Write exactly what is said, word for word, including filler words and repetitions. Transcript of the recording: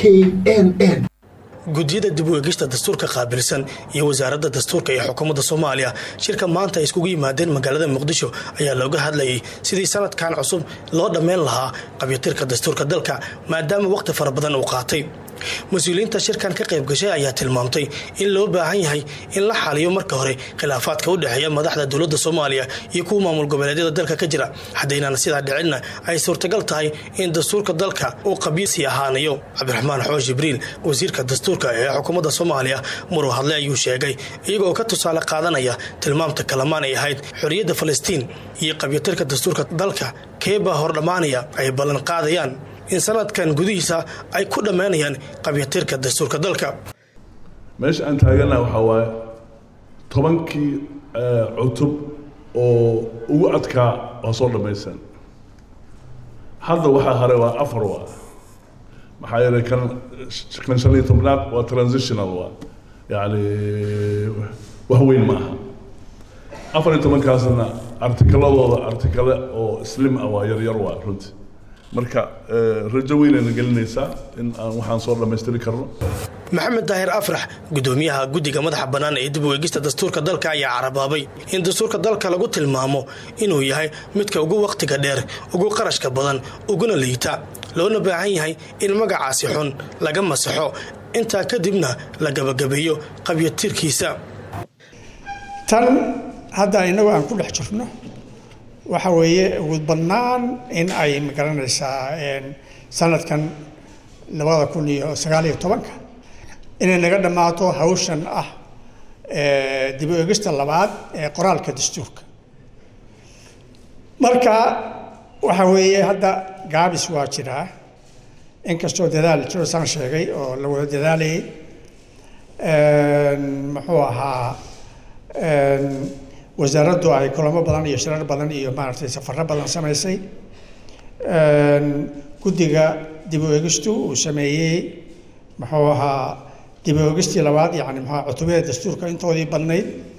N N. gudiyada dib u eegista dastuurka qaabilsan iyo wasaaradda dastuurka ee xukuumadda Soomaaliya shirka maanta ay iskugu yimaadeen magaalada Muqdisho ayaa looga hadlayay sidii sanadkan cusub loo dhameyn lahaa qabyaatirka dastuurka dalka maadaama waqti fara badan uu qaatay mas'uuliyiinta shirkan ka qayb gashay ayaa tilmaamtay in loo baahan yahay in la xaliyo marka hore khilaafaadka u dhaxeeya madaxda dawladda Soomaaliya iyo kuwa maamul goboleedyada dalka ka jira haddayna sida dhicina ay suurtagal tahay in dastuurka dalka uu qabyisi ahaanayo Cabdiraxmaan Xoosh Jibriil wasiirka dastuurka ee xukuumadda Soomaaliya maro hadle ayuu sheegay iyagoo ka tusaale qaadanaya tilmaamta kalamaan ay ahayd xorriyadda Falastiin iyo qabyaatirka dastuurka dalka keeba hor dhamaanaya ay ballan qaadayaan in sanadkan gudihiisa ay ku dhameynayaan qabyaatirka dastuurka dalka meesha aan taaganahay waxa waaye tobankii cutub oo ugu adkaa oo soo dhameysan hadda waxa haray waa afar waa maxaa yeelay kan kan shan iyo tobnaad waa transitional waa yani wax weyn ma aha afar iyo tobankaasna artikaladooda artikale oo slim ah waa yar yar waa runtii marka rajo weyn ay gelinaysaa in aan waxaan soo dhameystiri karno maxamed daahir afrax gudoomiyaha guddiga madaxa bannaan ee dib u eegista dastuurka dalka ayaa carabaabay in dastuurka dalka lagu tilmaamo inuu yahay midka ugu waqtiga dheer ugu qarashka badan uguna liita loona baahan yahay in magacaasi xun laga masaxo intaa kadibna la gabagabeeyo qabyaatirkiisa tan hadda inagu aan ku dhex jirno waxa weeye ugu badnaan in ay magaranaysaa sanadkan labada kun iyo sagaal iyo tobanka inay naga dhammaato hawshan ah dib u eegista labaad ee qoraalka dastuurka marka waxa weeye hadda gaabis waa jiraa inkastoo dadaal jiro saan sheegay oo la wada dadaalayay muxuu ahaa wasaaraddu ay kulamo badan iyo shirar badan iyo maaragtay safarro badan samaysay guddiga dib u eegistu uu sameeyey muxuu ahaa dib u eegistii labaad yacni muxuu cutubada dastuurka intoodii badnayd